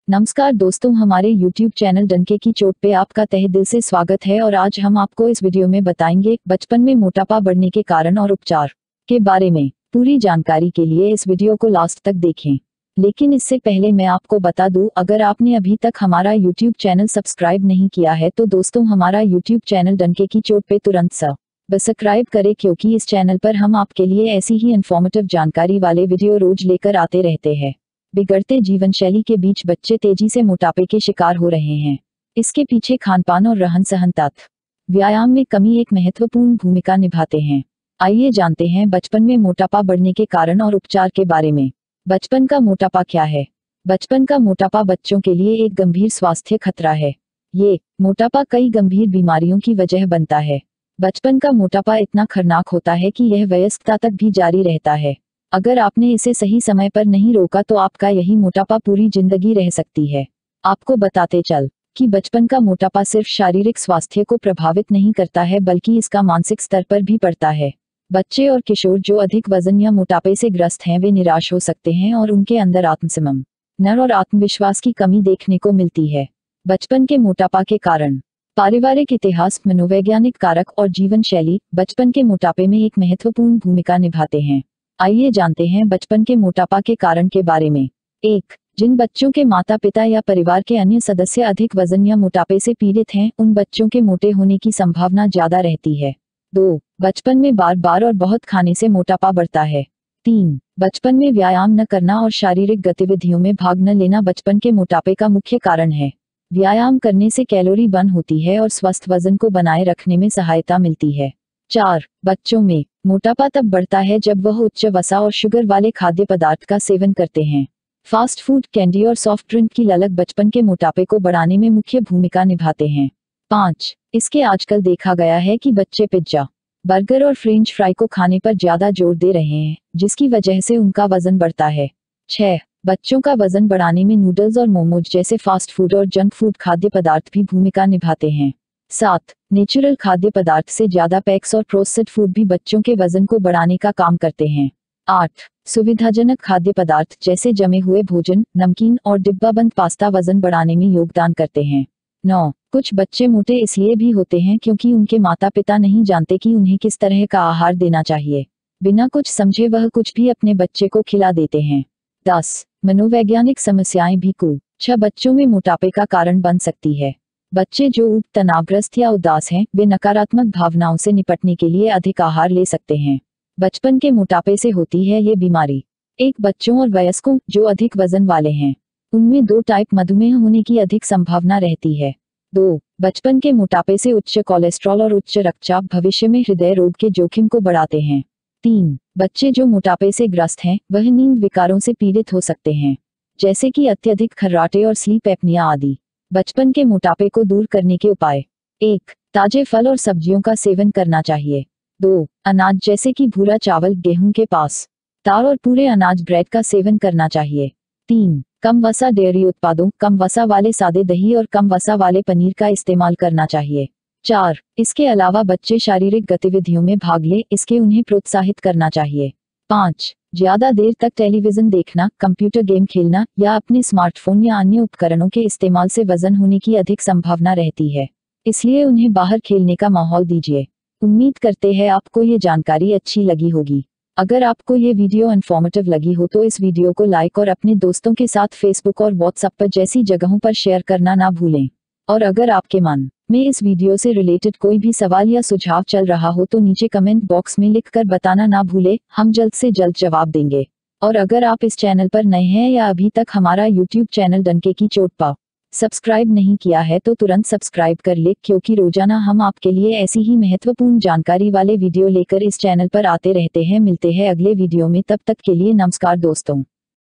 नमस्कार दोस्तों, हमारे YouTube चैनल डंके की चोट पे आपका तहे दिल से स्वागत है। और आज हम आपको इस वीडियो में बताएंगे बचपन में मोटापा बढ़ने के कारण और उपचार के बारे में। पूरी जानकारी के लिए इस वीडियो को लास्ट तक देखें। लेकिन इससे पहले मैं आपको बता दूं, अगर आपने अभी तक हमारा YouTube चैनल सब्सक्राइब नहीं किया है तो दोस्तों हमारा YouTube चैनल डंके की चोट पे तुरंत सब्सक्राइब करें, क्योंकि इस चैनल पर हम आपके लिए ऐसी ही इन्फॉर्मेटिव जानकारी वाले वीडियो रोज लेकर आते रहते हैं। बिगड़ते जीवन शैली के बीच बच्चे तेजी से मोटापे के शिकार हो रहे हैं। इसके पीछे खानपान और रहन सहन तत्व व्यायाम में कमी एक महत्वपूर्ण भूमिका निभाते हैं। आइए जानते हैं बचपन में मोटापा बढ़ने के कारण और उपचार के बारे में। बचपन का मोटापा क्या है? बचपन का मोटापा बच्चों के लिए एक गंभीर स्वास्थ्य खतरा है। ये मोटापा कई गंभीर बीमारियों की वजह बनता है। बचपन का मोटापा इतना खतरनाक होता है कि यह वयस्कता तक भी जारी रहता है। अगर आपने इसे सही समय पर नहीं रोका तो आपका यही मोटापा पूरी जिंदगी रह सकती है। आपको बताते चल कि बचपन का मोटापा सिर्फ शारीरिक स्वास्थ्य को प्रभावित नहीं करता है, बल्कि इसका मानसिक स्तर पर भी पड़ता है। बच्चे और किशोर जो अधिक वजन या मोटापे से ग्रस्त हैं, वे निराश हो सकते हैं और उनके अंदर आत्मसम्मान और आत्मविश्वास की कमी देखने को मिलती है। बचपन के मोटापा के कारण पारिवारिक इतिहास, मनोवैज्ञानिक कारक और जीवन शैली बचपन के मोटापे में एक महत्वपूर्ण भूमिका निभाते हैं। आइए जानते हैं बचपन के मोटापा के कारण के बारे में। 1. जिन बच्चों के माता पिता या परिवार के अन्य सदस्य अधिक वजन या मोटापे से पीड़ित हैं, उन बच्चों के मोटे होने की संभावना ज्यादा रहती है। 2. बचपन में बार बार और बहुत खाने से मोटापा बढ़ता है। 3. बचपन में व्यायाम न करना और शारीरिक गतिविधियों में भाग न लेना बचपन के मोटापे का मुख्य कारण है। व्यायाम करने से कैलोरी बर्न होती है और स्वस्थ वजन को बनाए रखने में सहायता मिलती है। 4. बच्चों में मोटापा तब बढ़ता है जब वह उच्च वसा और शुगर वाले खाद्य पदार्थ का सेवन करते हैं। फास्ट फूड, कैंडी और सॉफ्ट ड्रिंक की ललक बचपन के मोटापे को बढ़ाने में मुख्य भूमिका निभाते हैं। 5. इसके आजकल देखा गया है कि बच्चे पिज्जा, बर्गर और फ्रेंच फ्राई को खाने पर ज्यादा जोर दे रहे हैं, जिसकी वजह से उनका वजन बढ़ता है। 6. बच्चों का वजन बढ़ाने में नूडल्स और मोमोज जैसे फास्ट फूड और जंक फूड खाद्य पदार्थ भी भूमिका निभाते हैं। 7. नेचुरल खाद्य पदार्थ से ज्यादा पैक्स और प्रोसेस्ड फूड भी बच्चों के वजन को बढ़ाने का काम करते हैं। 8. सुविधाजनक खाद्य पदार्थ जैसे जमे हुए भोजन, नमकीन और डिब्बाबंद पास्ता वजन बढ़ाने में योगदान करते हैं। 9. कुछ बच्चे मोटे इसलिए भी होते हैं क्योंकि उनके माता पिता नहीं जानते कि उन्हें किस तरह का आहार देना चाहिए। बिना कुछ समझे वह कुछ भी अपने बच्चे को खिला देते हैं। 10. मनोवैज्ञानिक समस्याएं भी कुछ बच्चों में मोटापे का कारण बन सकती है। बच्चे जो तनावग्रस्त या उदास हैं, वे नकारात्मक भावनाओं से निपटने के लिए अधिक आहार ले सकते हैं। बचपन के मोटापे से होती है ये बीमारी। 1. बच्चों और वयस्कों जो अधिक वजन वाले हैं, उनमें 2 टाइप मधुमेह होने की अधिक संभावना रहती है। 2. बचपन के मोटापे से उच्च कोलेस्ट्रॉल और उच्च रक्तचाप भविष्य में हृदय रोग के जोखिम को बढ़ाते हैं। 3. बच्चे जो मोटापे से ग्रस्त हैं, वह नींद विकारों से पीड़ित हो सकते हैं, जैसे कि अत्यधिक खर्राटे और स्लीप एपनिया आदि। बचपन के मोटापे को दूर करने के उपाय। 1. ताजे फल और सब्जियों का सेवन करना चाहिए। 2. अनाज जैसे कि भूरा चावल, गेहूं के पास तार और पूरे अनाज ब्रेड का सेवन करना चाहिए। 3. कम वसा डेयरी उत्पादों, कम वसा वाले सादे दही और कम वसा वाले पनीर का इस्तेमाल करना चाहिए। 4. इसके अलावा बच्चे शारीरिक गतिविधियों में भाग ले, इसके उन्हें प्रोत्साहित करना चाहिए। 5. ज्यादा देर तक टेलीविजन देखना, कंप्यूटर गेम खेलना या अपने स्मार्टफोन या अन्य उपकरणों के इस्तेमाल से वजन होने की अधिक संभावना रहती है, इसलिए उन्हें बाहर खेलने का माहौल दीजिए। उम्मीद करते हैं आपको ये जानकारी अच्छी लगी होगी। अगर आपको ये वीडियो इन्फॉर्मेटिव लगी हो तो इस वीडियो को लाइक और अपने दोस्तों के साथ फेसबुक और व्हाट्सएप पर जैसी जगहों पर शेयर करना ना भूलें। और अगर आपके मन में इस वीडियो से रिलेटेड कोई भी सवाल या सुझाव चल रहा हो तो नीचे कमेंट बॉक्स में लिखकर बताना ना भूले, हम जल्द से जल्द जवाब देंगे। और अगर आप इस चैनल पर नए हैं या अभी तक हमारा YouTube चैनल डंके की चोट पर सब्सक्राइब नहीं किया है तो तुरंत सब्सक्राइब कर ले, क्योंकि रोजाना हम आपके लिए ऐसी ही महत्वपूर्ण जानकारी वाले वीडियो लेकर इस चैनल पर आते रहते हैं। मिलते हैं अगले वीडियो में, तब तक के लिए नमस्कार दोस्तों।